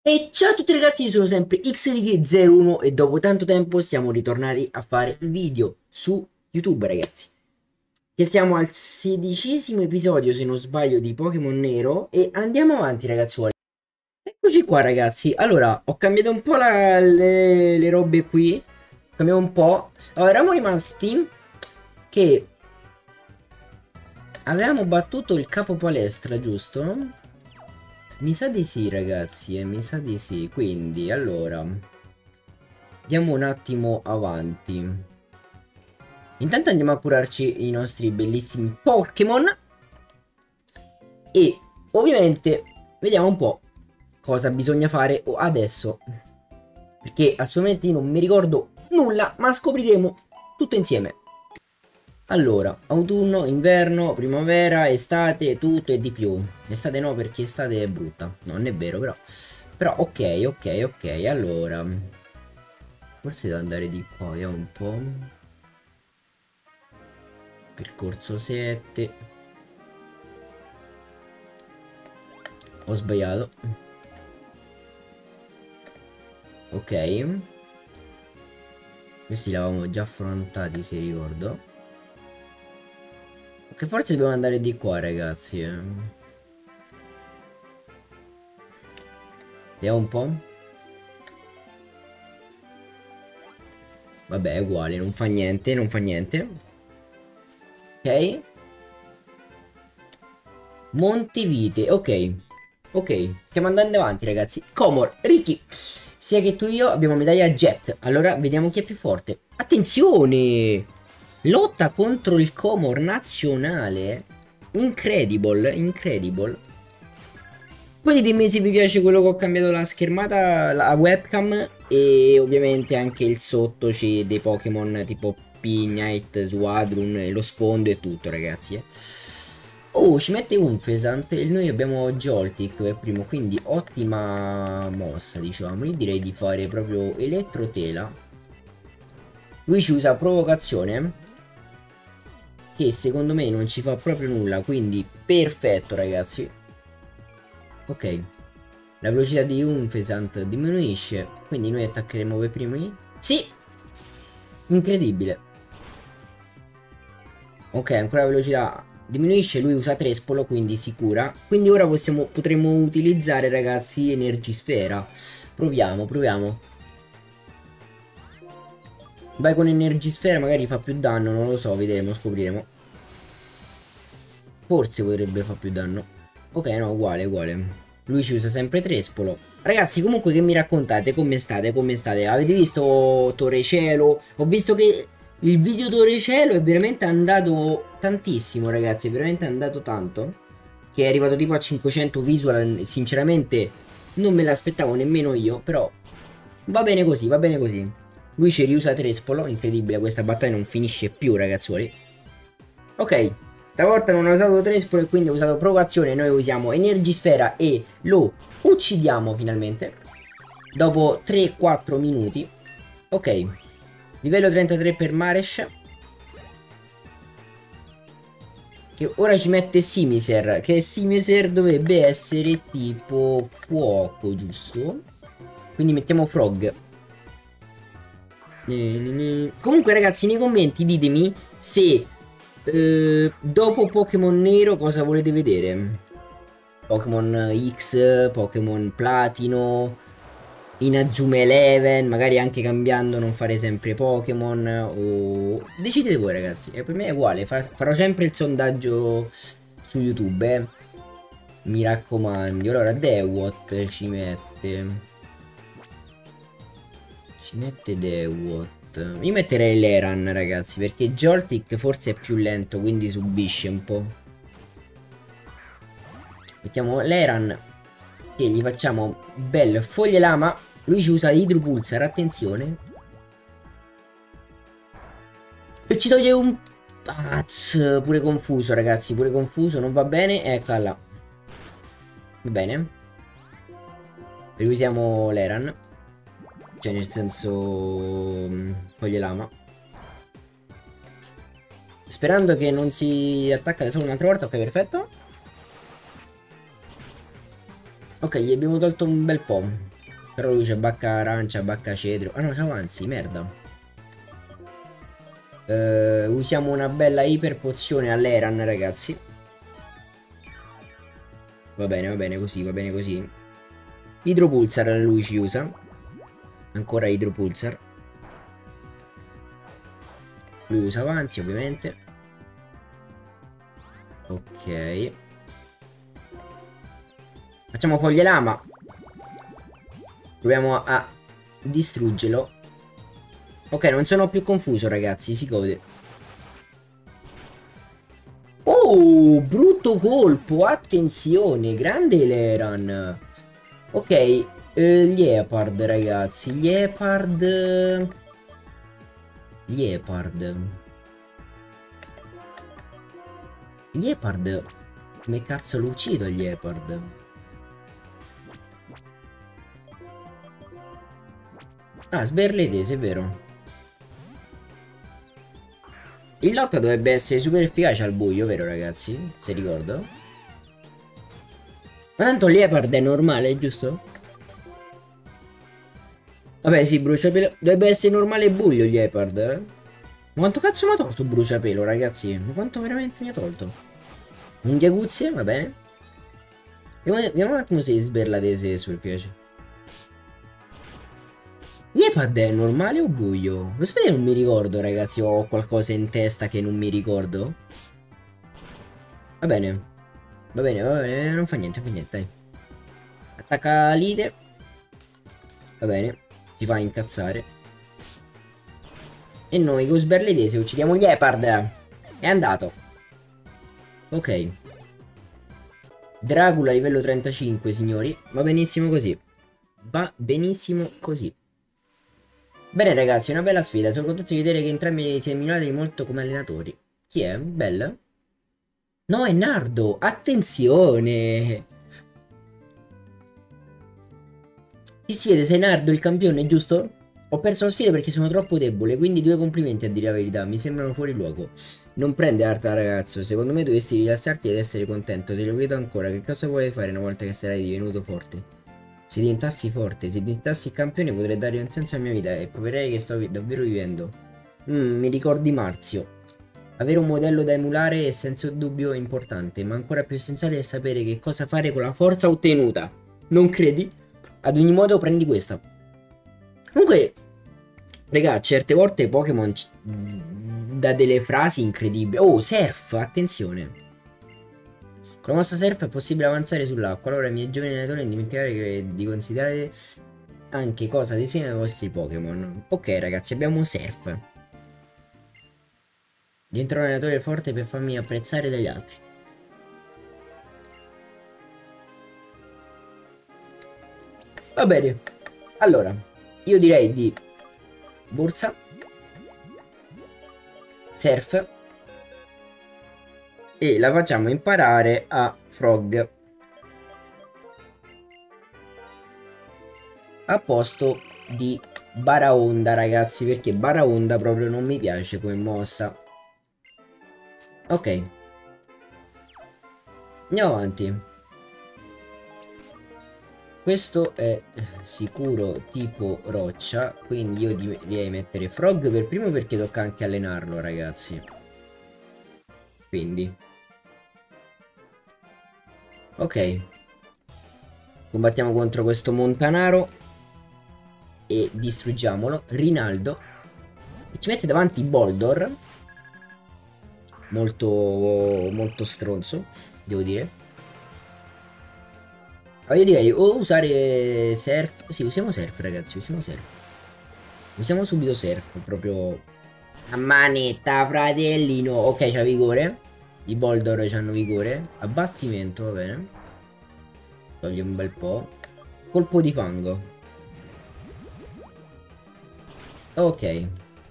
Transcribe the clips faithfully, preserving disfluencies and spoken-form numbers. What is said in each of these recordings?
E ciao a tutti ragazzi, io sono sempre X R T zero uno e dopo tanto tempo siamo ritornati a fare video su YouTube ragazzi. Che stiamo al sedicesimo episodio se non sbaglio di Pokémon Nero e andiamo avanti ragazzuoli. Eccoci qua ragazzi, allora ho cambiato un po' la- le, le robe qui, cambiamo un po'. Allora eravamo rimasti che avevamo battuto il capo palestra, giusto? Mi sa di sì ragazzi, eh, mi sa di sì, quindi allora andiamo un attimo avanti. Intanto andiamo a curarci i nostri bellissimi Pokémon e ovviamente vediamo un po' cosa bisogna fare adesso, perché assolutamente io non mi ricordo nulla, ma scopriremo tutto insieme. Allora, autunno, inverno, primavera, estate, tutto e di più. Estate no, perché estate è brutta. No, non è vero, però. Però, ok, ok, ok. Allora, forse devo andare di qua, vediamo un po'. Percorso sette. Ho sbagliato. Ok. Questi li avevamo già affrontati, se ricordo. Che forse dobbiamo andare di qua, ragazzi. Eh. Vediamo un po'. Vabbè, è uguale, non fa niente, non fa niente. Ok. Montevite, ok. Ok, stiamo andando avanti, ragazzi. Comor, Ricky. Sia che tu e io abbiamo medaglia Jet. Allora, vediamo chi è più forte. Attenzione! Lotta contro il Comor nazionale. Incredible, incredible. Poi dimmi se vi piace quello che ho cambiato la schermata, la webcam e ovviamente anche il sotto c'è dei Pokémon tipo Pignite, Suadrun, e lo sfondo e tutto ragazzi. Eh. Oh, ci mette un Fesant e noi abbiamo Joltik per primo, quindi ottima mossa diciamo. Io direi di fare proprio Elettrotela. Lui ci usa provocazione, che secondo me non ci fa proprio nulla, quindi perfetto ragazzi. Ok, la velocità di un Fesant diminuisce, quindi noi attaccheremo per primi. Sì, incredibile. Ok, ancora la velocità diminuisce, lui usa Trespolo, quindi sicura. Quindi ora possiamo, potremo utilizzare ragazzi Energisfera. Proviamo, proviamo. Vai con Energisfera, magari fa più danno, non lo so, vedremo, scopriremo. Forse potrebbe far più danno. Ok, no, uguale, uguale. Lui ci usa sempre Trespolo. Ragazzi, comunque che mi raccontate? Come state? Come state? Avete visto Torre Cielo? Ho visto che il video Torre Cielo è veramente andato tantissimo, ragazzi. È veramente andato tanto. Che è arrivato tipo a cinquecento visual. Sinceramente non me l'aspettavo nemmeno io. Però va bene così, va bene così. Lui ci riusa Trespolo. Incredibile, questa battaglia non finisce più, ragazzuoli. Ok. Stavolta non ho usato Trespolo e quindi ho usato provocazione. Noi usiamo Energisfera e lo uccidiamo finalmente. Dopo tre quattro minuti. Ok. Livello trentatré per Maresh. Che ora ci mette Simiser. Che Simiser dovrebbe essere tipo fuoco, giusto? Quindi mettiamo Frog. Comunque ragazzi nei commenti ditemi se eh, dopo Pokémon Nero cosa volete vedere. Pokémon X, Pokémon Platino, Inazuma Eleven, magari anche cambiando, non fare sempre Pokémon. O decidete voi ragazzi, e per me è uguale, Fa farò sempre il sondaggio su YouTube, eh. Mi raccomando. Allora Dewott ci mette. Ci mette Dewott. Io metterei l'Eran, ragazzi, perché Joltik forse è più lento, quindi subisce un po'. Mettiamo l'Eran, che gli facciamo bel foglie lama. Lui ci usa Hydropulsar, attenzione. E ci toglie un Paz, pure confuso, ragazzi, pure confuso, non va bene. Eccola là. Va bene. Riusiamo l'Eran. Cioè nel senso foglie lama. Sperando che non si attacca da solo un'altra volta. Ok, perfetto. Ok, gli abbiamo tolto un bel po'. Però lui c'è bacca arancia, bacca cedro. Ah no, c'ho anzi, merda. Eh, usiamo una bella iper pozione all'Eran, ragazzi. Va bene, va bene così, va bene così. Idropulsar lui ci usa. Ancora Idropulsar. Lui usa avanzi, ovviamente. Ok. Facciamo foglie lama. Proviamo a distruggerlo. Ok, non sono più confuso, ragazzi, si gode. Oh, brutto colpo, attenzione, grande Leran. Ok, eh, Liepard, ragazzi, Liepard... Liepard... Liepard... Come cazzo lo uccido il Liepard? Ah, sberledese, è vero. Il lotta dovrebbe essere super efficace al buio, vero ragazzi? Se ricordo. Ma tanto il Liepard è normale, giusto? Vabbè sì, bruciapelo. Dovrebbe essere normale e buio il Liepard, eh? Ma quanto cazzo mi ha tolto bruciapelo, ragazzi? Ma quanto veramente mi ha tolto? Unghie va bene. Vediamo un attimo se sberladese sul piace. Liepard è normale o buio? Lo sapete, non mi ricordo, ragazzi. Ho qualcosa in testa che non mi ricordo. Va bene. Va bene, va bene. Non fa niente, non fa niente, dai. Attacca lite. Va bene. Ci fa incazzare. E noi con sberledese uccidiamo Liepard. È andato. Ok. Dracula livello trentacinque, signori. Va benissimo così. Va benissimo così. Bene ragazzi, una bella sfida. Sono contento di vedere che entrambi siete migliorati molto come allenatori. Chi è? Bella? No, è Nardo. Attenzione. Chi si vede? Sei Nardo il campione, giusto? Ho perso la sfida perché sono troppo debole, quindi due complimenti a dire la verità, mi sembrano fuori luogo. Non prende arta ragazzo, secondo me dovresti rilassarti ed essere contento, te lo vedo ancora, che cosa vuoi fare una volta che sarai divenuto forte? Se diventassi forte, se diventassi campione potrei dare un senso alla mia vita e proverei che sto vi davvero vivendo. Mm, mi ricordi Marzio. Avere un modello da emulare è senza dubbio importante, ma ancora più essenziale è sapere che cosa fare con la forza ottenuta. Non credi? Ad ogni modo prendi questa. Comunque, raga, certe volte Pokémon dà delle frasi incredibili. Oh, surf, attenzione. Con la mossa surf è possibile avanzare sull'acqua. Allora, miei giovani allenatori, non dimenticare che, di considerare anche cosa designano i vostri Pokémon. Ok, ragazzi, abbiamo surf. Diventerò un allenatore forte per farmi apprezzare dagli altri. Va bene. Allora, io direi di borsa, surf, e la facciamo imparare a Frog. A posto di Baraonda, ragazzi, perché Baraonda proprio non mi piace come mossa. Ok. Andiamo avanti. Questo è sicuro tipo roccia, quindi io direi mettere Frog per primo perché tocca anche allenarlo, ragazzi. Quindi. Ok. Combattiamo contro questo Montanaro e distruggiamolo. Rinaldo. E ci mette davanti Boldor. Molto, molto stronzo, devo dire. Ah, io direi o usare surf. Sì, usiamo surf, ragazzi, usiamo surf. Usiamo subito surf, proprio a manetta, fratellino. Ok, c'ha vigore. I Boldor c'hanno vigore. Abbattimento, va bene. Toglie un bel po'. Colpo di fango. Ok.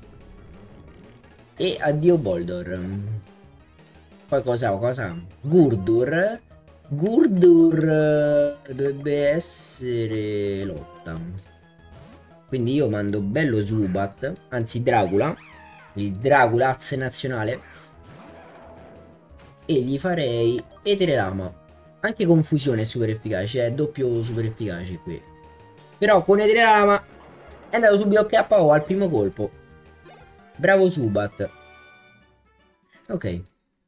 E addio Boldor. Poi cosa? Cosa? Gurdur. Gurdur dovrebbe essere lotta. Quindi io mando bello Zubat, anzi Dracula, il Draculaz nazionale. E gli farei Etere Lama. Anche confusione è super efficace, è doppio super efficace qui. Però con Eterama è andato subito K O al primo colpo. Bravo Subat. Ok.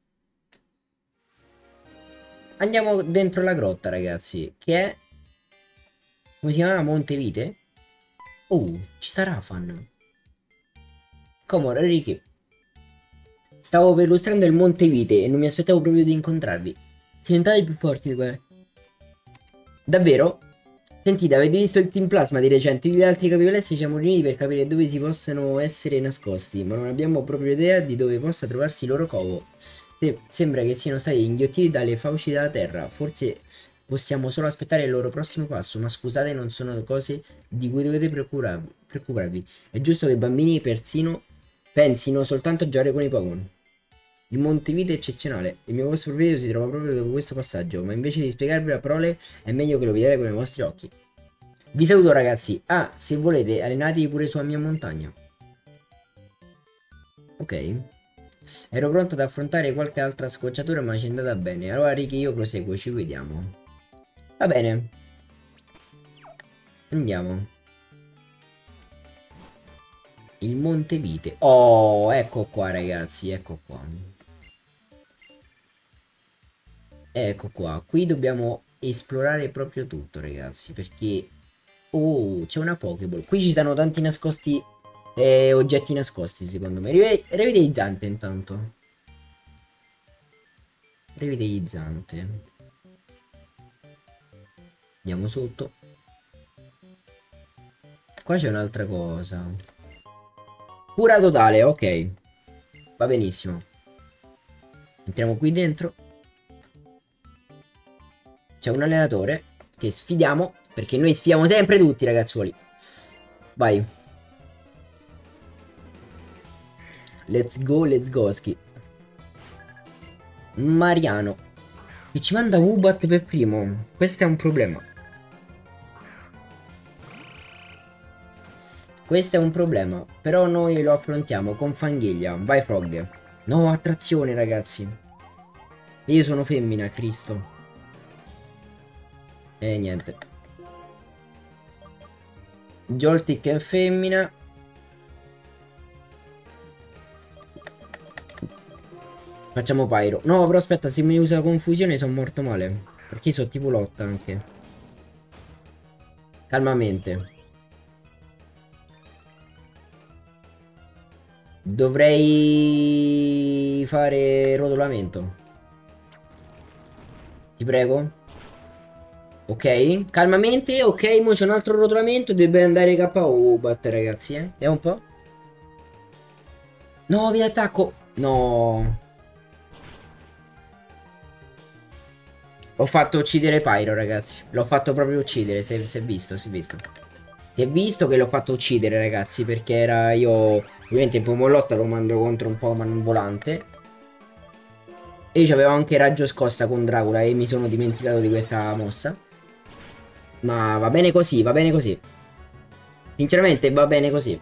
Andiamo dentro la grotta, ragazzi. Che è... come si chiama? Montevite? Oh, ci sta Rafan. Comor, Ricky. Stavo perlustrando il Monte Vite e non mi aspettavo proprio di incontrarvi. Siete più forti di quelle. Davvero? Sentite, avete visto il Team Plasma di recente? Io e gli altri capipolessi ci siamo riuniti per capire dove si possano essere nascosti, ma non abbiamo proprio idea di dove possa trovarsi il loro covo. Se sembra che siano stati inghiottiti dalle fauci della terra. Forse possiamo solo aspettare il loro prossimo passo, ma scusate, non sono cose di cui dovete preoccuparvi. preoccuparvi. È giusto che i bambini persino pensino soltanto a giocare con i Pokémon. Il Montevite è eccezionale. Il mio posto preferito si trova proprio dopo questo passaggio, ma invece di spiegarvi a parole è meglio che lo vediate con i vostri occhi. Vi saluto ragazzi. Ah, se volete allenatevi pure sulla mia montagna. Ok. Ero pronto ad affrontare qualche altra scocciatura, ma ci è andata bene. Allora Ricky, io proseguo, ci vediamo. Va bene. Andiamo. Il Montevite. Oh, ecco qua ragazzi, ecco qua. Ecco qua, qui dobbiamo esplorare proprio tutto ragazzi, perché... oh, c'è una Pokéball. Qui ci sono tanti nascosti, eh, oggetti nascosti secondo me. Rive rivitalizzante intanto. Rivitalizzante. Andiamo sotto. Qua c'è un'altra cosa. Cura totale, ok. Va benissimo. Entriamo qui dentro. C'è un allenatore che sfidiamo, perché noi sfidiamo sempre tutti, ragazzuoli. Vai. Let's go, let's go, ski. Mariano. Che ci manda Wubat per primo. Questo è un problema. Questo è un problema. Però noi lo affrontiamo con Fanghiglia. Vai, Frog. No, attrazione, ragazzi. Io sono femmina, Cristo. E niente. Joltik è femmina. Facciamo Pyro. No, però aspetta, se mi usa confusione sono morto male. Perché sono tipo lotta anche. Calmamente. Dovrei fare rotolamento. Ti prego. Ok, calmamente, ok, mo c'è un altro rotolamento, dovrebbe andare K O Bat, ragazzi, eh. Vediamo un po'. No, via attacco. No. Ho fatto uccidere Pyro, ragazzi. L'ho fatto proprio uccidere, si è, si è visto, si è visto. Si è visto che l'ho fatto uccidere, ragazzi, perché era io... ovviamente in Pomolotta lo mando contro un Pokémon volante. E io avevo anche raggio scossa con Dracula e mi sono dimenticato di questa mossa. Ma va bene così, va bene così. Sinceramente va bene così.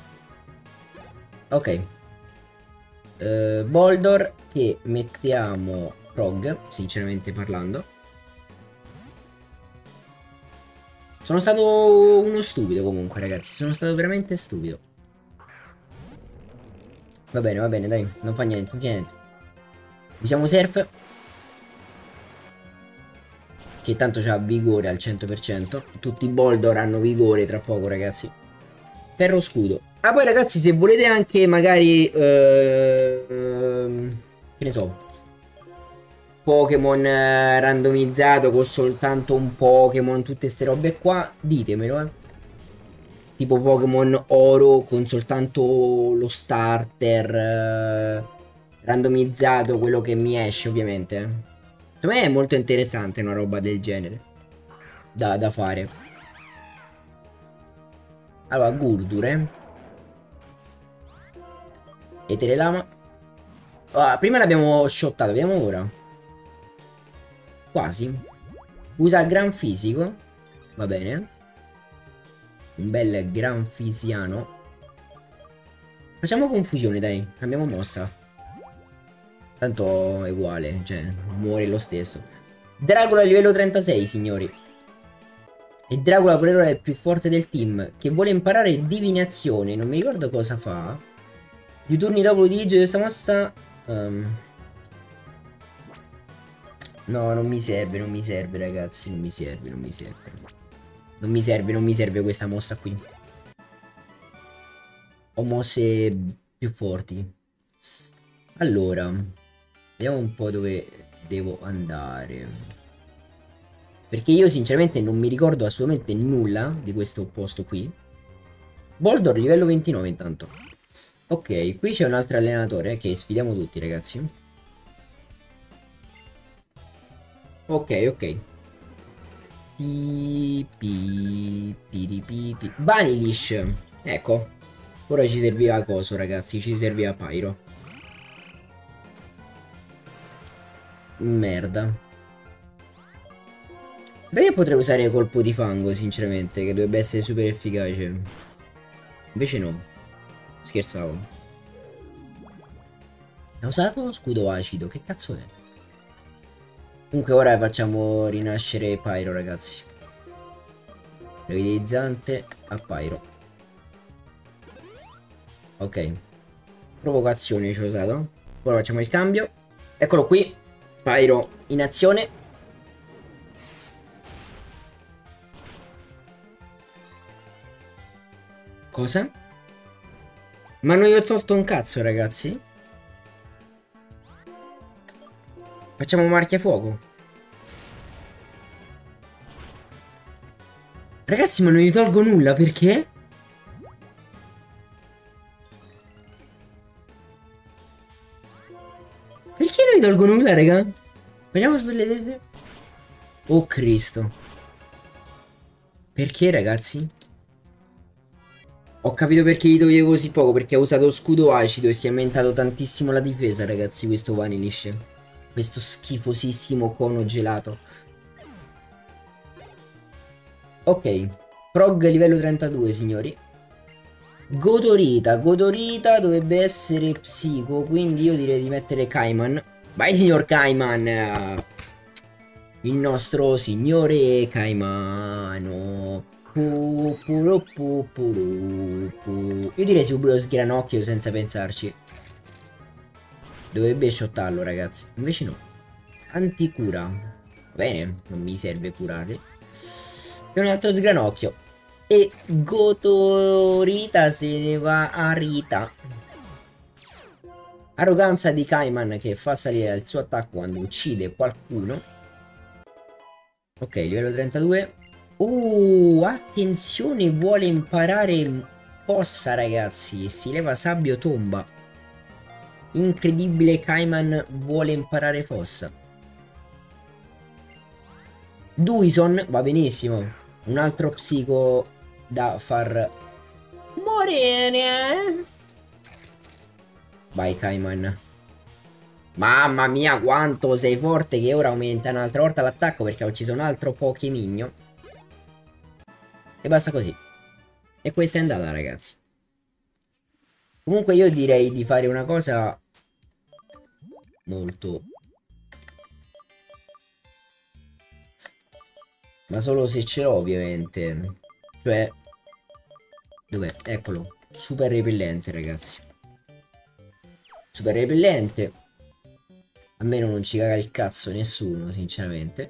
Ok. uh, Boldor che mettiamo Frog, sinceramente parlando. Sono stato uno stupido comunque ragazzi. Sono stato veramente stupido. Va bene, va bene, dai. Non fa niente, non fa niente. Usiamo Surf, che tanto c'ha vigore al cento per cento. Tutti i Boldor hanno vigore tra poco, ragazzi. Ferro scudo. Ah, poi ragazzi, se volete anche magari... Eh, eh, che ne so... Pokémon randomizzato con soltanto un Pokémon, tutte ste robe qua, ditemelo, eh. Tipo Pokémon oro con soltanto lo starter... Eh, randomizzato, quello che mi esce, ovviamente, eh. Secondo me è molto interessante una roba del genere da, da fare. Allora, Gurdure. Eterelama. Allora, prima l'abbiamo shottato, vediamo ora. Quasi. Usa gran fisico. Va bene. Un bel gran fisiano. Facciamo confusione, dai. Cambiamo mossa. Tanto è uguale, cioè, muore lo stesso. Dracula livello trentasei, signori. E Dracula per ora è il più forte del team, che vuole imparare divinazione. Non mi ricordo cosa fa. Due turni dopo l'utilizzo di questa mossa... Um... No, non mi serve, non mi serve, ragazzi. Non mi serve, non mi serve. Non mi serve, non mi serve questa mossa qui. Ho mosse più forti. Allora, vediamo un po' dove devo andare. Perché io sinceramente non mi ricordo assolutamente nulla di questo posto qui. Boldor livello ventinove intanto. Ok, qui c'è un altro allenatore che sfidiamo tutti, ragazzi. Ok, ok. Pi, pi, pi, pi, pi. Vanilish. Ecco. Ora ci serviva coso, ragazzi. Ci serviva Pyro. Merda. Beh, io potrei usare colpo di fango, sinceramente, che dovrebbe essere super efficace. Invece no. Scherzavo. Ha usato scudo acido, che cazzo è? Comunque ora facciamo rinascere Pyro, ragazzi. Revitalizzante a Pyro. Ok. Provocazione ci ho usato. Ora facciamo il cambio. Eccolo qui. Pyro in azione. Cosa? Ma non gli ho tolto un cazzo, ragazzi. Facciamo marchia fuoco. Ragazzi, ma non gli tolgo nulla, perché? Perché non gli tolgo nulla, raga? Vediamo se vedete. Oh Cristo. Perché, ragazzi? Ho capito perché gli toglievo così poco, perché ha usato scudo acido e si è aumentato tantissimo la difesa, ragazzi, questo Vanillish. Questo schifosissimo cono gelato. Ok, Frog livello trentadue, signori. Godorita, Godorita dovrebbe essere psico, quindi io direi di mettere Kaiman. Vai, signor Kaiman! Il nostro signore Caimano. Pu, puru, pu, puru, pu. Io direi subito sgranocchio senza pensarci. Dovrebbe shottarlo, ragazzi. Invece no. Anticura. Bene, non mi serve curare. E un altro sgranocchio. E Gotorita se ne va a Rita. Arroganza di Kaiman che fa salire il suo attacco quando uccide qualcuno. Ok, livello trentadue. Uh, attenzione, vuole imparare Fossa, ragazzi. Si leva sabbio tomba. Incredibile, Kaiman vuole imparare Fossa. Duison va benissimo. Un altro psico da far morire. Vai, Kaiman. Mamma mia, quanto sei forte, che ora aumenta un'altra volta l'attacco perché ha ucciso un altro Pokémigno. E basta così. E questa è andata, ragazzi. Comunque io direi di fare una cosa molto... Ma solo se ce l'ho, ovviamente. Cioè... Dov'è? Eccolo. Super repellente, ragazzi. Super repellente. A me non ci caga il cazzo nessuno, sinceramente.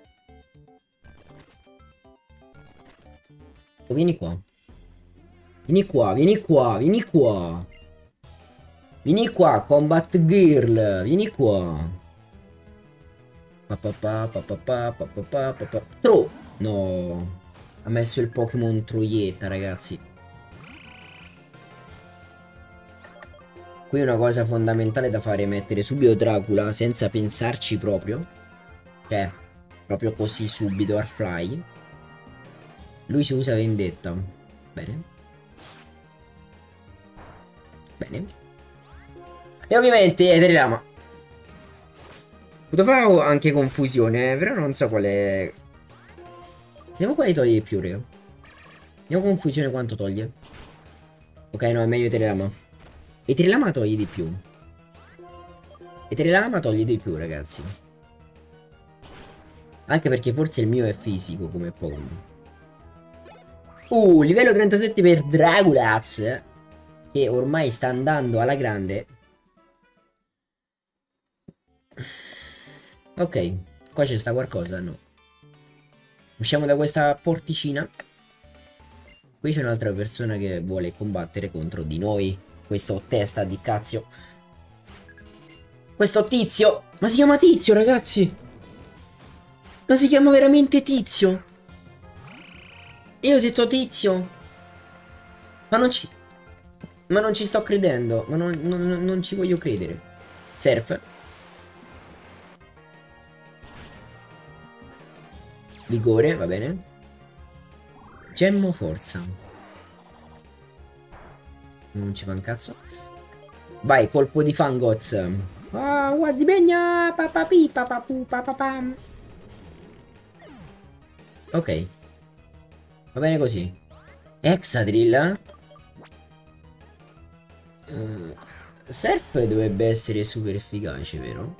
Oh, vieni qua. Vieni qua, vieni qua, vieni qua. Vieni qua, Combat Girl. Vieni qua. Pa pa pa pa pa pa pa pa pa pa pa. Tro. No. Ha messo il Pokémon Troietta, ragazzi. Qui una cosa fondamentale da fare è mettere subito Dracula senza pensarci proprio. Cioè, proprio così subito, Airfly. Lui si usa vendetta. Bene. Bene. E ovviamente Eterelama. Potevo fare anche confusione, eh, però non so quale... Vediamo quale toglie di più, raga. Vediamo confusione quanto toglie. Ok, no, è meglio Eterelama. Eterelama toglie di più. Eterelama toglie di più, ragazzi. Anche perché forse il mio è fisico come Pokémon. Uh, livello trentasette per Dragulaz, che ormai sta andando alla grande. Ok, qua c'è sta qualcosa, no? Usciamo da questa porticina. Qui c'è un'altra persona che vuole combattere contro di noi. Questo testa di cazzo. Questo tizio. Ma si chiama Tizio, ragazzi. Ma si chiama veramente Tizio. Io ho detto Tizio. Ma non ci... Ma non ci sto credendo. Ma non, non, non ci voglio credere. Surf. Vigore, va bene. Gemmo forza. Non ci fa un cazzo. Vai, colpo di Fangoz. Ah, Wazibegna. Papapi, papapu, papapam. Ok. Va bene così. Exadrill. Uh, Surf dovrebbe essere super efficace, vero?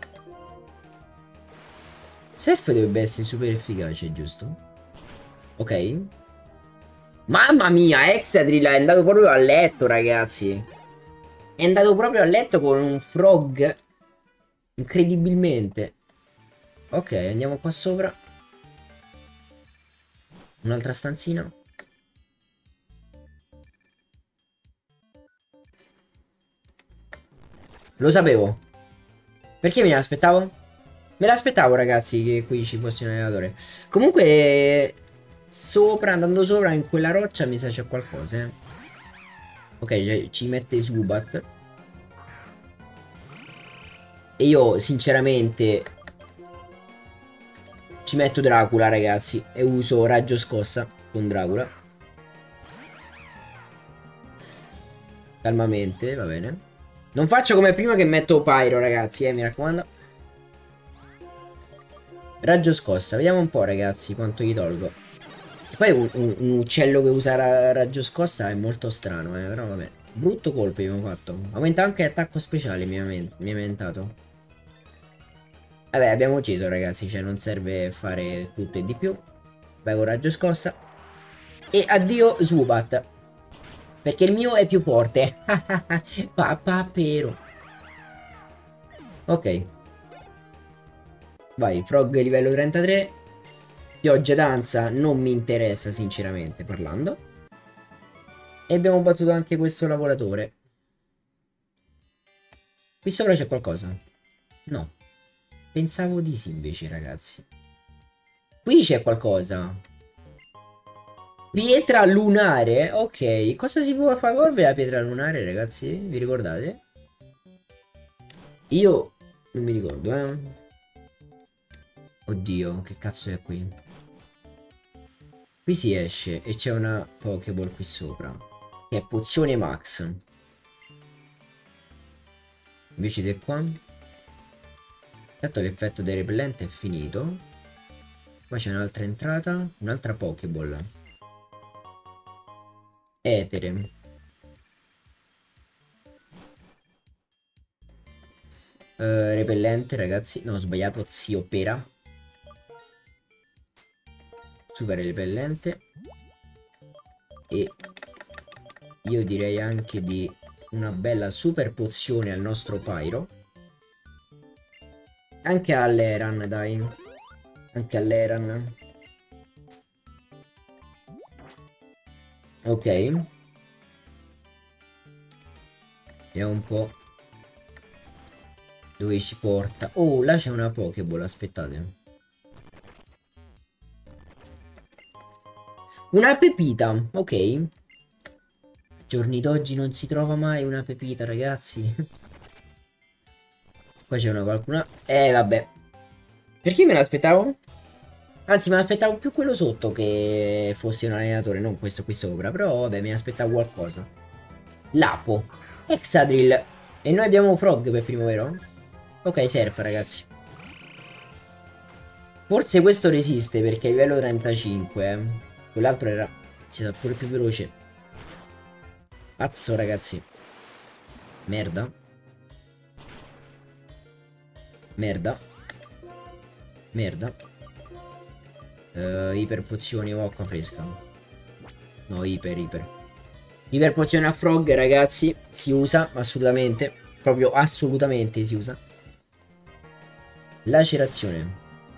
Surf dovrebbe essere super efficace, giusto? Ok. Mamma mia, Exadrill è andato proprio a letto, ragazzi. È andato proprio a letto con un frog. Incredibilmente. Ok, andiamo qua sopra. Un'altra stanzina. Lo sapevo. Perché me l'aspettavo? Me l'aspettavo, ragazzi, che qui ci fosse un allenatore. Comunque, sopra, andando sopra in quella roccia mi sa c'è qualcosa, eh. Ok, ci mette Zubat. E io, sinceramente, ci metto Dracula, ragazzi. E uso raggio scossa con Dracula. Calmamente, va bene. Non faccio come prima che metto Pyro, ragazzi, eh, mi raccomando. Raggio scossa, vediamo un po', ragazzi, quanto gli tolgo. E poi un, un, un uccello che usa ra raggio scossa è molto strano, eh, però vabbè. Brutto colpo abbiamo fatto. Aumenta anche attacco speciale, mi ha, mi ha aumentato. Vabbè, abbiamo ucciso, ragazzi, cioè non serve fare tutto e di più. Vai con raggio scossa. E addio Zubat. Perché il mio è più forte. Papà pero. Ok. Vai, Frog livello trentatré. Pioggia danza non mi interessa sinceramente parlando. E abbiamo battuto anche questo lavoratore. Qui sopra c'è qualcosa? No. Pensavo di sì invece, ragazzi. Qui c'è qualcosa. Pietra lunare? Ok. Cosa si può fare con la pietra lunare, ragazzi? Vi ricordate? Io non mi ricordo, eh. Oddio, che cazzo è qui? Qui si esce e c'è una Pokéball qui sopra. Che è pozione max. Invece di qua. Tanto l'effetto del repellente è finito. Qua c'è un'altra entrata. Un'altra Pokéball. Etere. Uh, repellente, ragazzi. No, ho sbagliato. Zio Pera. Super repellente. E io direi anche di una bella super pozione al nostro Pyro. Anche all'Eran, dai. Anche all'Eran. Ok. Vediamo un po' dove ci porta. Oh, là c'è una Pokéball, aspettate. Una pepita, ok. Giorni d'oggi non si trova mai una pepita, ragazzi. Qua c'è una qualcuna. Eh, vabbè. Perché me l'aspettavo? Anzi, me l'aspettavo più quello sotto che fosse un allenatore, non questo qui sopra. Però, vabbè, mi aspettavo qualcosa. Lapo. Exadrill. E noi abbiamo Frog per primo, vero? Ok, Surf, ragazzi. Forse questo resiste perché è livello trentacinque. Eh. Quell'altro era... si sa pure più veloce. Pazzo, ragazzi. Merda. Merda. Merda. Uh, iper pozioni o acqua fresca. No, iper, iper. Iper pozione a frog, ragazzi. Si usa, assolutamente. Proprio assolutamente si usa. Lacerazione.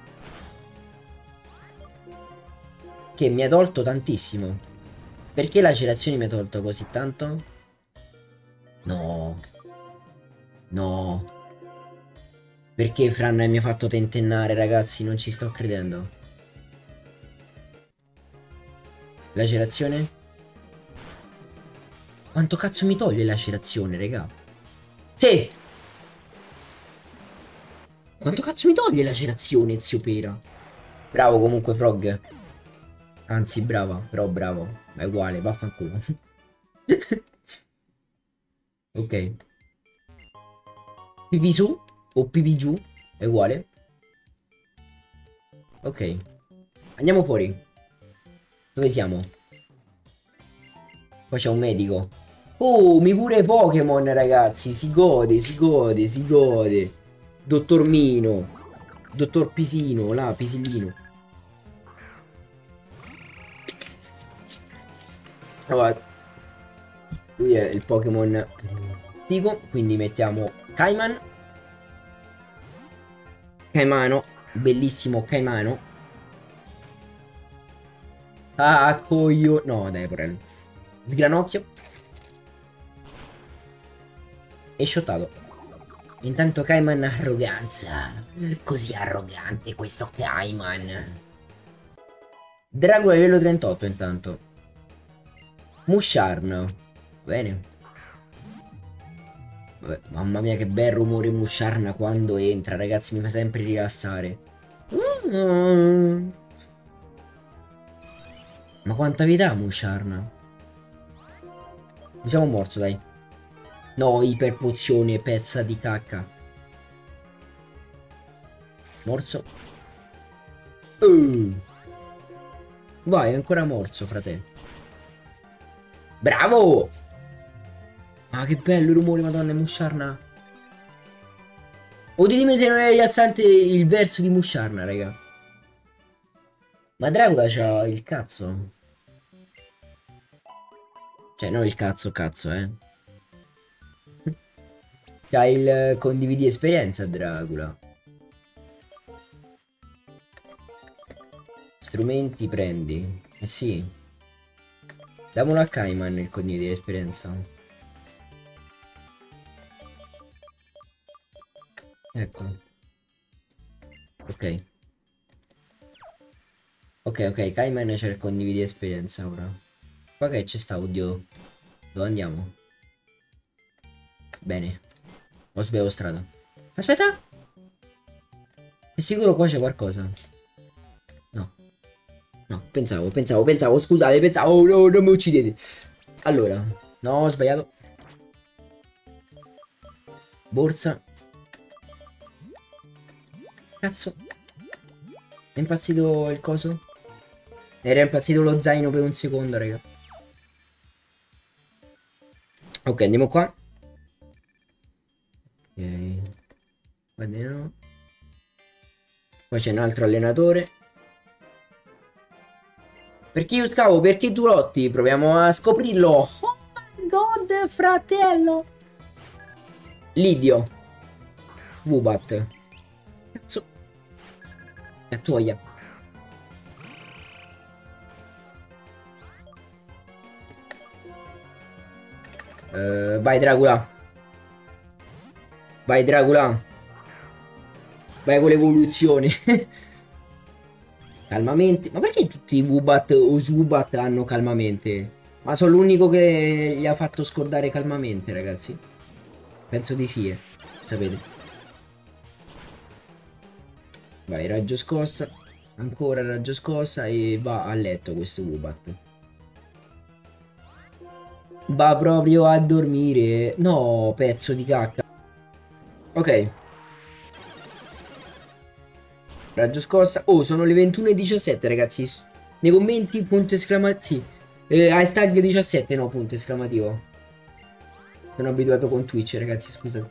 Che mi ha tolto tantissimo. Perché lacerazioni mi ha tolto così tanto? No. No. Perché Fran mi ha fatto tentennare, ragazzi? Non ci sto credendo. Lacerazione? Quanto cazzo mi toglie lacerazione, raga? Sì! Quanto cazzo mi toglie lacerazione, zio Pera? Bravo comunque, Frog. Anzi, brava, però bravo. Ma è uguale, vaffanculo. Ok. Pipì su o pipì giù è uguale. Ok. Andiamo fuori. Dove siamo? Qua c'è un medico. Oh, mi cura i Pokémon, ragazzi. Si gode, si gode, si gode. Dottor Mino. Dottor Pisino, là, Pisillino. Allora, lui è il Pokémon Sigo, quindi mettiamo Kaiman. Caimano, bellissimo Caimano. Ah, coglio. No, dai, porello. Sgranocchio. E shottato. Intanto Kaiman arroganza. Così arrogante questo Kaiman. Dracula livello trentotto intanto. Musharn. Bene. Vabbè, mamma mia che bel rumore Musharn quando entra, ragazzi, mi fa sempre rilassare. Mm. Ma quanta vita ha Musharn? Usiamo un morso, dai. No, iperpozione, pezza di cacca. Morso. Uh. Vai, ancora morso, frate. Bravo! Ah, che bello il rumore, madonna, Musharna. O ditemi se non è rilassante il verso di Musharna, raga. Ma Dracula c'ha il cazzo. Cioè, non il cazzo, cazzo, eh. C'ha il condividi esperienza, Dracula. Strumenti prendi. Eh sì. Damolo a Kaiman il condividi esperienza. Ecco. Ok. Ok, ok, Kaiman c'è il condividi esperienza ora. Qua che c'è sta, oddio. Dove andiamo? Bene. Ho sbagliato strada. Aspetta! È sicuro qua c'è qualcosa? No. No, pensavo, pensavo, pensavo, scusate, pensavo, oh, no, non mi uccidete. Allora, no, ho sbagliato. Borsa. Cazzo. È impazzito il coso? Era impazzito lo zaino per un secondo, raga. Ok, andiamo qua. Ok. Guardiamo. Poi c'è un altro allenatore. Perché io scavo? Perché tu lotti? Proviamo a scoprirlo. Oh my god, fratello. Lidio. Wubat. Cazzo. Cattuoia. Uh, vai Dracula. Vai Dracula. Vai con l'evoluzione. Calmamente. Ma perché tutti i Wubat o Swubat hanno calmamente? Ma sono l'unico che gli ha fatto scordare calmamente, ragazzi. Penso di sì, eh. Sapete. Vai, raggio scossa. Ancora raggio scossa e va a letto questo Wubat. Va proprio a dormire. No, pezzo di cacca. Ok. Raggio scossa. Oh, sono le ventuno e diciassette, ragazzi. Nei commenti, punto esclamativo. Sì. Eh, hashtag diciassette, no, punto esclamativo. Sono abituato con Twitch, ragazzi, scusate.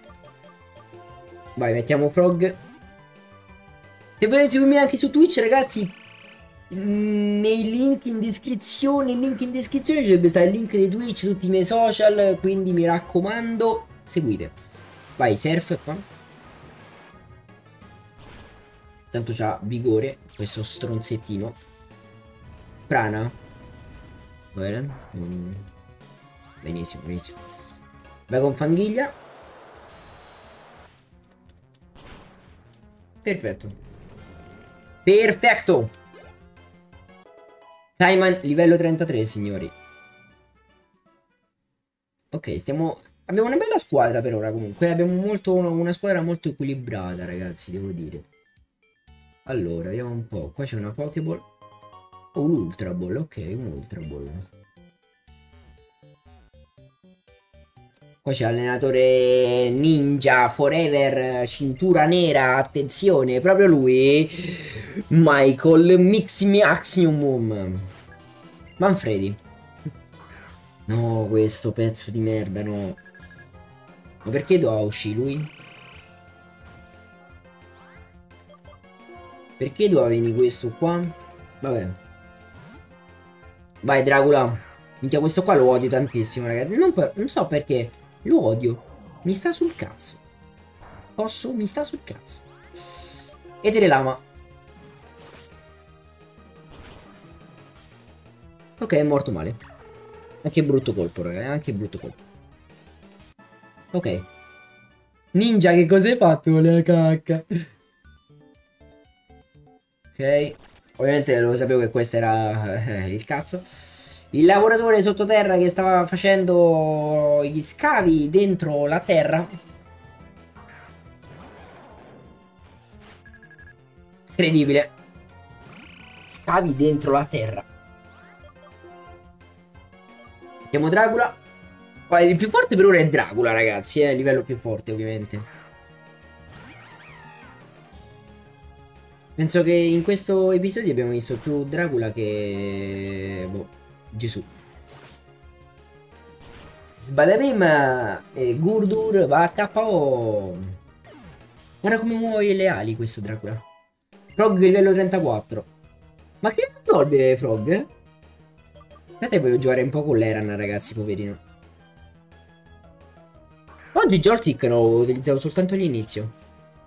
Vai, mettiamo Frog. Se volete seguirmi anche su Twitch, ragazzi, Nei link in descrizione, il link in descrizione ci dovrebbe stare il link di Twitch, tutti i miei social, quindi mi raccomando, seguite. Vai, surf qua. Tanto c'ha vigore, questo stronzettino. Prana. Va bene? Mm. Benissimo, benissimo. Vai con Fanghiglia. Perfetto. Perfetto. Taiman livello trentatré, signori. Ok, stiamo... Abbiamo una bella squadra per ora comunque. Abbiamo molto, una squadra molto equilibrata, ragazzi, devo dire. Allora, vediamo un po'. Qua c'è una Pokéball. Oh, un Ultra Ball. Ok, un Ultra Ball. Qua c'è l'allenatore Ninja Forever, cintura nera, attenzione, proprio lui, Michael Miximaxiumum. Manfredi. No, questo pezzo di merda, no. Ma perché doveva uscire lui? Perché doveva venire questo qua? Vabbè. Vai, Dracula. Minchia, questo qua lo odio tantissimo, ragazzi. Non, non so perché. Lo odio. Mi sta sul cazzo. Posso? Mi sta sul cazzo. E Telelama. Ok, è morto male. Anche brutto colpo, ragazzi. Anche brutto colpo. Ok. Ninja, che cosa hai fatto? Le cacca. Ok. Ovviamente lo sapevo che questo era eh, il cazzo. Il lavoratore sottoterra che stava facendo gli scavi dentro la terra. Incredibile. Scavi dentro la terra. Mettiamo Dracula. Poi il più forte per ora è Dracula, ragazzi. È eh, il livello più forte, ovviamente. Penso che in questo episodio abbiamo visto più Dracula che... Boh, Gesù. Sbadabim e Gurdur va a K O. Guarda come muove le ali questo Dracula. Frog livello trentaquattro. Ma che tolbe Frog? Eh? Aspetta, voglio giocare un po' con l'Eran, ragazzi, poverino. Oggi Joltik lo utilizzavo soltanto all'inizio.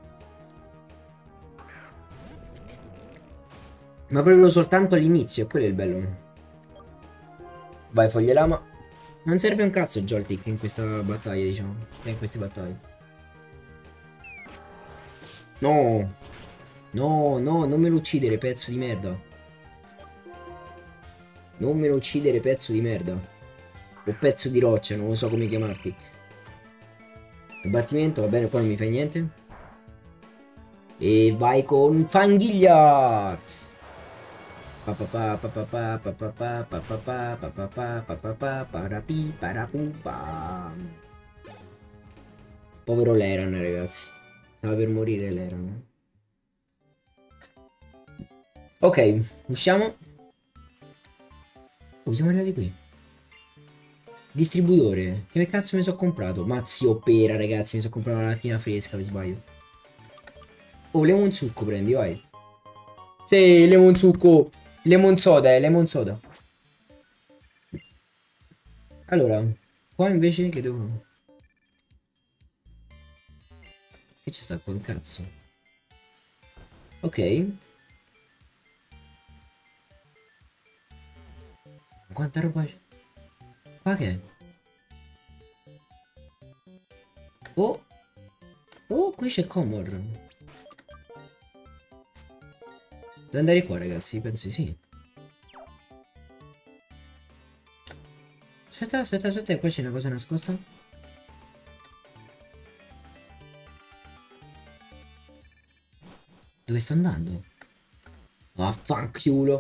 Ma proprio soltanto all'inizio, quello è il bello. Vai, foglie lama. Non serve un cazzo Joltik in questa battaglia, diciamo. In queste battaglie. No. No, no, non me lo uccidere, pezzo di merda. Non me lo uccidere, pezzo di merda. O pezzo di roccia, non lo so come chiamarti. Abbattimento, va bene, qua non mi fai niente. E vai con Fanghiglia. Povero Leran, ragazzi. Stava per morire Leran. Ok, usciamo. Oh, siamo arrivati qui. Distributore. Che cazzo mi sono comprato? Mazio pera, ragazzi. Mi sono comprato una lattina fresca, vi sbaglio. Oh, lemon succo prendi, vai. Sì, lemon succo. Lemon soda, eh, lemon soda. Allora, qua invece che devo... Che ci sta qua, un cazzo? Ok. Quanta roba c'è? Qua che è? Oh! Oh, qui c'è Comor. Devo andare qua, ragazzi, penso di sì. Aspetta, aspetta, aspetta, qua c'è una cosa nascosta. Dove sto andando? Vaffanculo.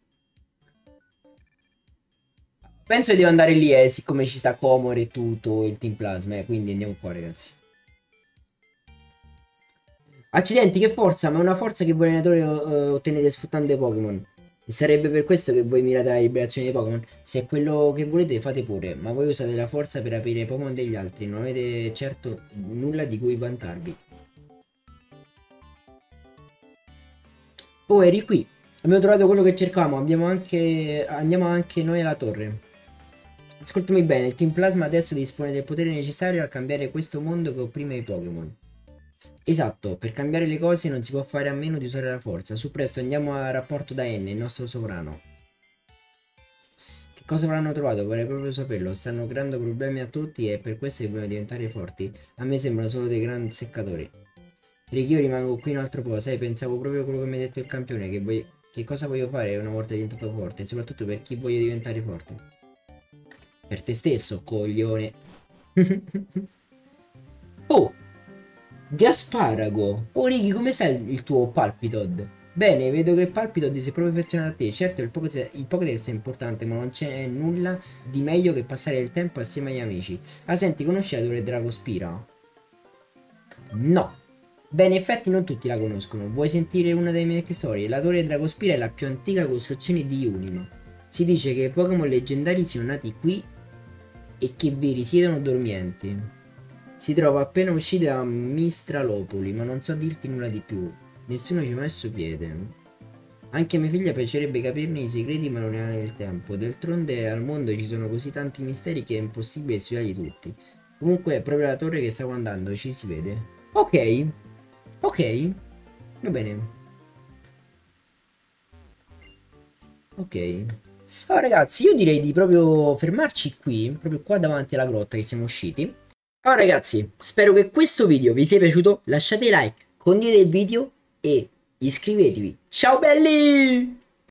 Penso che devo andare lì, eh, siccome ci sta Comor e tutto il Team Plasma, eh, quindi andiamo qua, ragazzi. Accidenti, che forza, ma è una forza che voi allenatori uh, ottenete sfruttando i Pokémon. E sarebbe per questo che voi mirate alla liberazione dei Pokémon. Se è quello che volete fate pure, ma voi usate la forza per aprire i Pokémon degli altri. Non avete certo nulla di cui vantarvi. Oh, eri qui. Abbiamo trovato quello che cercavamo, abbiamo anche... andiamo anche noi alla torre. Ascoltami bene, il Team Plasma adesso dispone del potere necessario a cambiare questo mondo che opprime i Pokémon. Esatto, per cambiare le cose non si può fare a meno di usare la forza. Su presto andiamo a rapporto da N, il nostro sovrano. Che cosa avranno trovato? Vorrei proprio saperlo. Stanno creando problemi a tutti e per questo dobbiamo diventare forti. A me sembrano solo dei grandi seccatori. Ricky, io rimango qui un altro po', sai, pensavo proprio quello che mi ha detto il campione, che, voglio... che cosa voglio fare una volta diventato forte, soprattutto per chi voglio diventare forte. Per te stesso, coglione. Oh! Gasparago! Oh Ricky, come stai il tuo Palpitod? Bene, vedo che Palpitod si è proprio affezionato a te. Certo, il Pokédex, il Pokédex è importante, ma non c'è nulla di meglio che passare il tempo assieme agli amici. Ah, senti, conosci la torre Dragospira? No. Beh, in effetti non tutti la conoscono. Vuoi sentire una delle mie storie? La torre Dragospira è la più antica costruzione di Unima. Si dice che i Pokémon leggendari siano nati qui e che vi risiedono dormienti. Si trova appena usciti da Mistralopoli, ma non so dirti nulla di più. Nessuno ci ha messo piede. Anche a mia figlia piacerebbe capirne i segreti, ma non ne ha il tempo. D'altronde al mondo ci sono così tanti misteri che è impossibile studiarli tutti. Comunque è proprio la torre che stavo andando, ci si vede. Ok, ok, va bene. Ok. Allora ragazzi, io direi di proprio fermarci qui, proprio qua davanti alla grotta che siamo usciti. Allora ragazzi, spero che questo video vi sia piaciuto, lasciate like, condividete il video e iscrivetevi. Ciao belli!